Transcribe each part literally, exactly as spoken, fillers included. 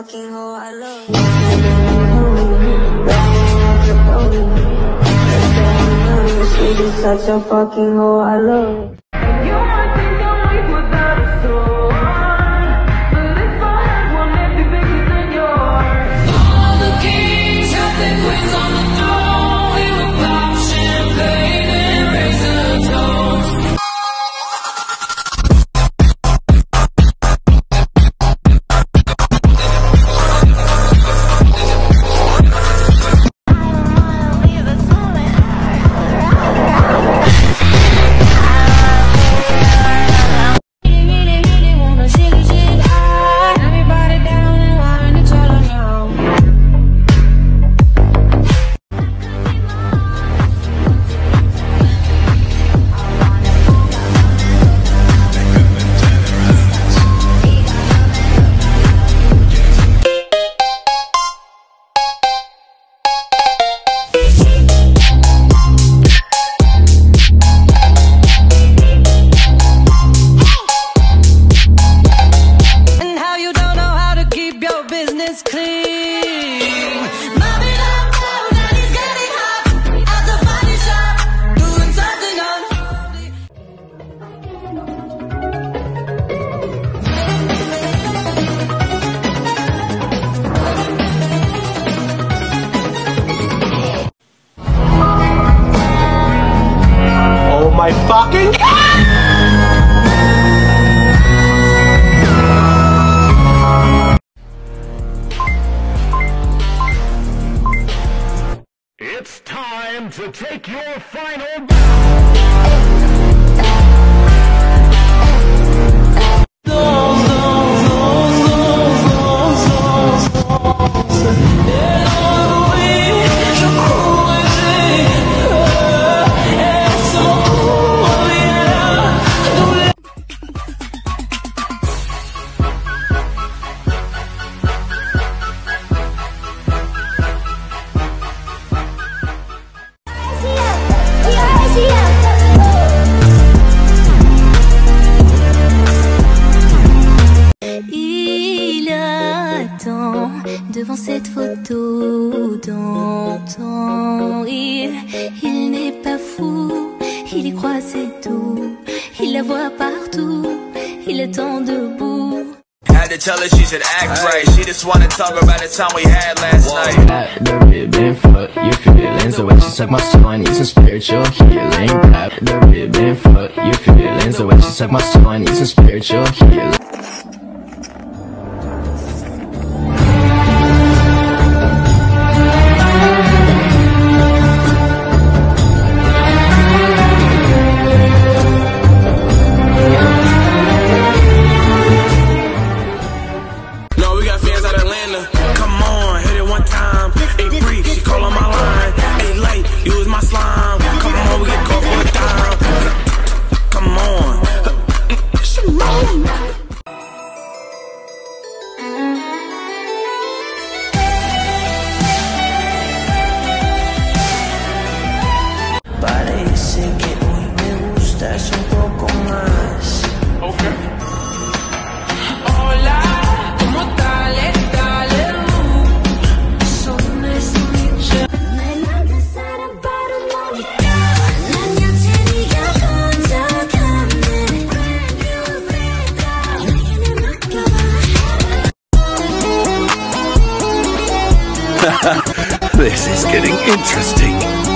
fucking hoe I love. She's such a fucking hoe I love. You might think I'm weak without a soul, but if I had one, it'd be bigger than yours. All the kings have their queens on the throne. We would pop champagne and raise a toast. My fucking It's time to take your final devant cette photo d'antan. Il, il n'est pas fou, il y croit c'est tout. Il la voit partout, il attend debout. Had to tell her she should act right. She just wanna talk about the time we had last night. At the ribbon fuck your feelings. The way she suck my soul, I need some spiritual healing. At the ribbon fuck your feelings. The way she suck my soul, I need some spiritual healing. Parece que hoy me gustas un poco más. Okay. Hola, ¿cómo tal? Dale, so nice to meet you. This is getting interesting.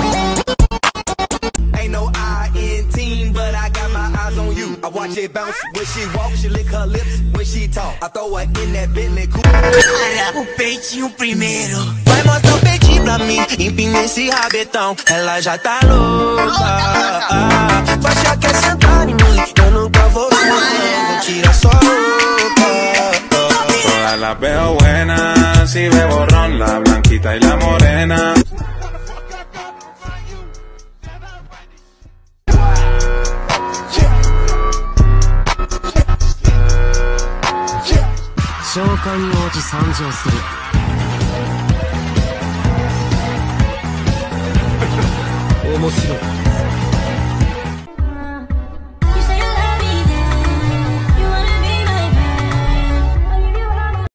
I watch it bounce when she walk, she lick her lips when she talk. I throw her in that Bentley coupe. Para o peitinho primeiro. Vai mostrar o peitinho pra mim, empina esse rabetão. Ela já tá louca. Vai já quer sentar em mim, eu nunca vou sentar. Tira só a roupa. Todas las veo buenas, si ve borrón, la blanquita y la morena.